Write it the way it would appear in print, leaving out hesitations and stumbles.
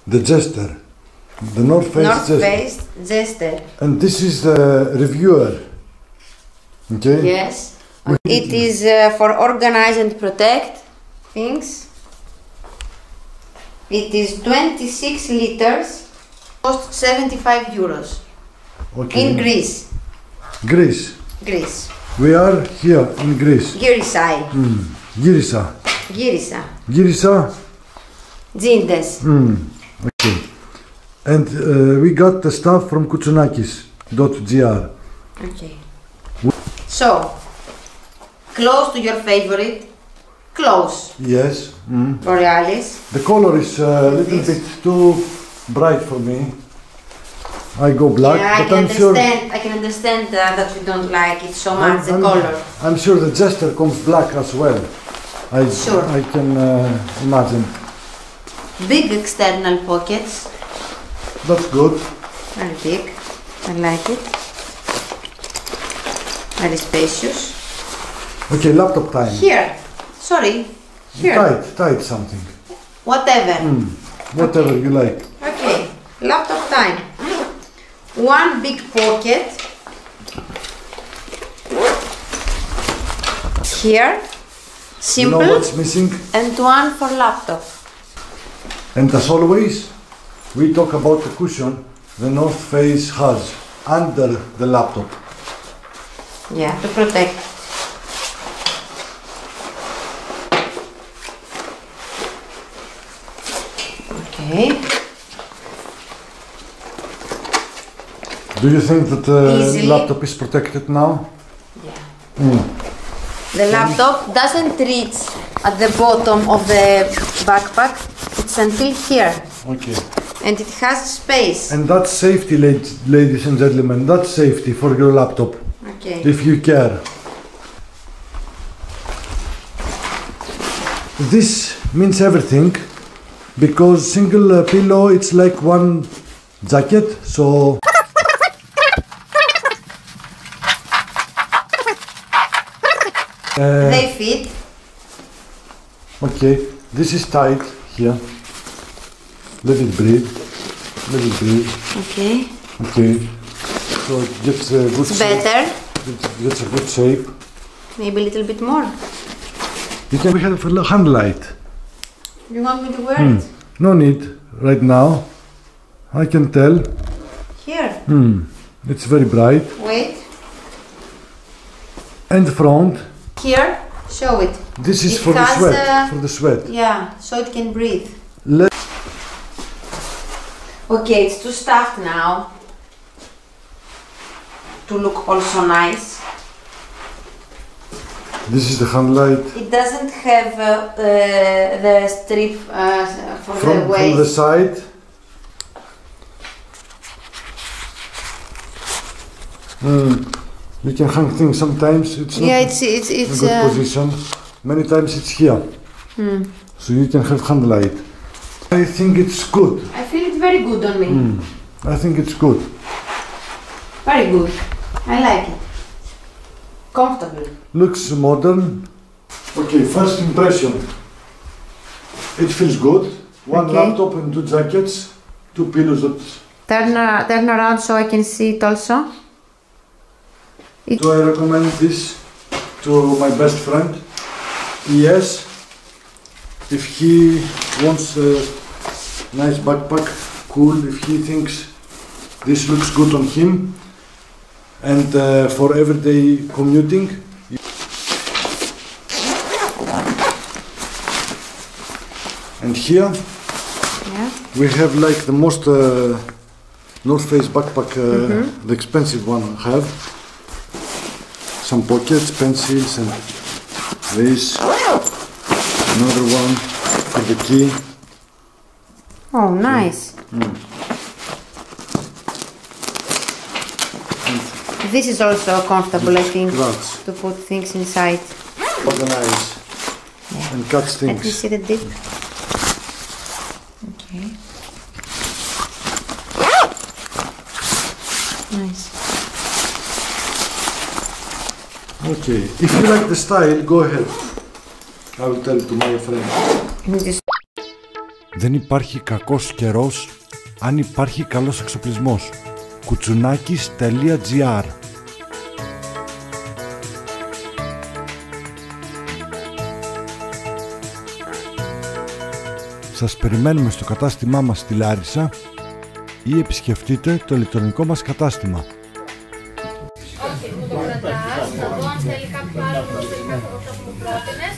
The Jester. The North Face North Jester. Face Jester. And this is the reviewer. Okay? Yes. It is for organize and protect things. It is 26 liters, cost 75 euros. Okay. In Greece. Greece. Greece. We are here in Greece. Girisai. Girisa. Girisa. Girisa. Zindes. Okay. And we got the stuff from Koutsounakis.gr. Okay. So, close to your favorite. Close. Yes. Borealis. The color is a little bit too bright for me. I go black, Yeah, but I'm sure. I can understand that you don't like it so much, the color. I'm sure the Jester comes black as well. Sure. I can imagine. Big external pockets. That's good. Very big. I like it. Very spacious. Okay, laptop time. Here. Sorry. Here. Tight something. Whatever. Whatever you like. Okay. Laptop time. One big pocket. Here. Simple. You know what's missing? And one for laptop. And as always, we talk about the cushion the North Face has under the laptop. Yeah, to protect. Okay. Do you think that the Easily. laptop is protected now? Yeah. The laptop doesn't reach at the bottom of the backpack. It's until here. Okay. And it has space. And that's safety, ladies and gentlemen. That's safety for your laptop, Okay. if you care. This means everything, because single pillow, it's like one jacket, so... They fit. Okay, this is tight here. Let it breathe. Let it breathe. Okay. Okay. So it gets a good It's shape. better. It gets a good shape. Maybe a little bit more. We have a hand light. You want me to wear it? No need right now. I can tell. Here. It's very bright. Wait. And front. Here. Show it. This is It for the has, sweat. For the sweat. Yeah, so it can breathe. Let Okay, it's too stuffed now to look also nice. This is the hand light. It doesn't have the strip for the waist. From the side. You can hang things sometimes. It's not Yeah, it's a good position. Many times it's here. So you can have hand light. I think it's good. I feel it very good on me. I think it's good. Very good. I like it. Comfortable. Looks modern. Okay, first impression. It feels good. One Okay. laptop and two jackets, two pillows that... Turn around so I can see it also. Do I recommend this to my best friend? Yes. If he wants a nice backpack, cool, if he thinks this looks good on him, and for everyday commuting. And here Yeah. we have like the most North Face backpack, the expensive one I have. Some pockets, pencils, and this. Another one for the key. Oh, nice. This is also comfortable, I think, Clutch. to put things inside. Organize and catch Let me things. see the dip. Okay. Nice. Okay, if you like the style, go ahead. I will tell to my friend. This Δεν υπάρχει κακός καιρός αν υπάρχει καλός εξοπλισμός. Κουτσουνάκης.gr. Σας περιμένουμε στο κατάστημά μας στη Λάρισα ή επισκεφτείτε το ηλεκτρονικό μας κατάστημα. Όχι, μου το κρατάς, θα δω αν θέλει κάποιο άλλο που θέλει κάποιο από αυτά που μου πρότεινες.